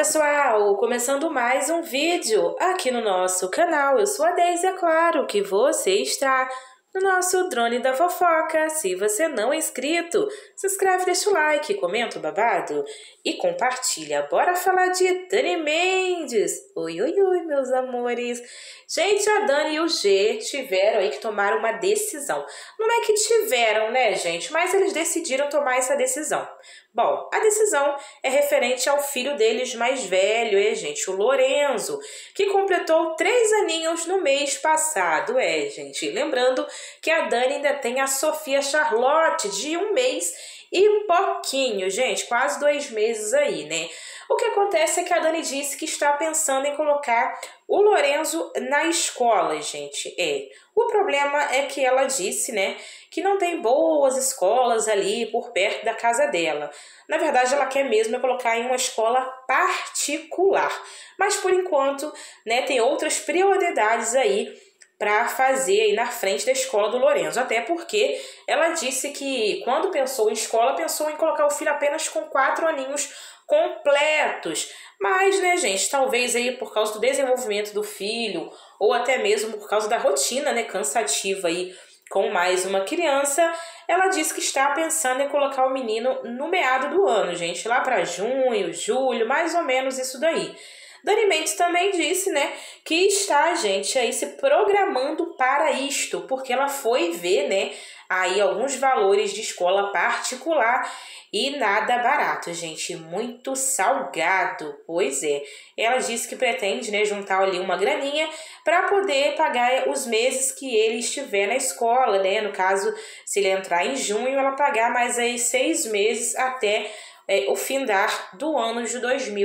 Pessoal, começando mais um vídeo aqui no nosso canal. Eu sou a Deise, é claro que você está no nosso Drone da Fofoca. Se você não é inscrito, se inscreve, deixa o like, comenta o babado e compartilha. Bora falar de Dani Mendes. Oi, oi, oi, meus amores. Gente, a Dani e o G tiveram aí que tomar uma decisão. Não é que tiveram, né, gente? Mas eles decidiram tomar essa decisão. Bom, a decisão é referente ao filho deles mais velho, gente, o Lorenzo, que completou 3 aninhos no mês passado, gente. Lembrando que a Dani ainda tem a Sofia Charlotte, de 1 mês e pouquinho, gente, quase 2 meses aí, né? O que acontece é que a Dani disse que está pensando em colocar o Lorenzo na escola, gente. O problema é que ela disse, né, que não tem boas escolas ali por perto da casa dela. Na verdade, ela quer mesmo colocar em uma escola particular. Mas, por enquanto, né, tem outras prioridades aí para fazer aí na frente da escola do Lorenzo. Até porque ela disse que quando pensou em escola, pensou em colocar o filho apenas com 4 aninhos completos. Mas, né, gente, talvez aí por causa do desenvolvimento do filho, ou até mesmo por causa da rotina, né, cansativa aí com mais uma criança, ela disse que está pensando em colocar o menino no meado do ano, gente, lá para junho, julho, mais ou menos isso daí. Dani Mendes também disse, né, que está, gente, aí se programando para isto, porque ela foi ver, né, aí alguns valores de escola particular e nada barato, gente, muito salgado, pois é. Ela disse que pretende, né, juntar ali uma graninha para poder pagar os meses que ele estiver na escola, né, no caso, se ele entrar em junho, ela pagar mais aí 6 meses até o findar do ano de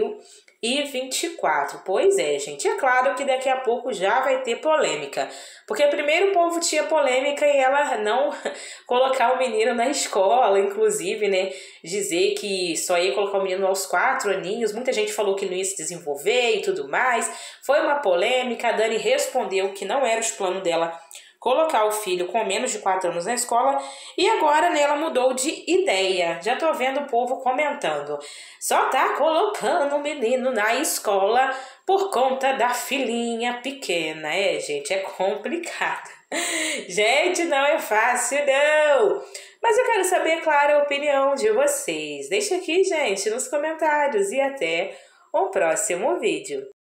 2024. Pois é, gente. É claro que daqui a pouco já vai ter polêmica. Porque primeiro o povo tinha polêmica em ela não colocar o menino na escola, inclusive, né? Dizer que só ia colocar o menino aos 4 aninhos. Muita gente falou que não ia se desenvolver e tudo mais. Foi uma polêmica. A Dani respondeu que não era os planos dela colocar o filho com menos de 4 anos na escola, e agora, né, ela mudou de ideia. Já tô vendo o povo comentando. Só tá colocando o menino na escola por conta da filhinha pequena. Gente, é complicado. Gente, não é fácil, não. Mas eu quero saber, claro, a opinião de vocês. Deixa aqui, gente, nos comentários, e até o próximo vídeo.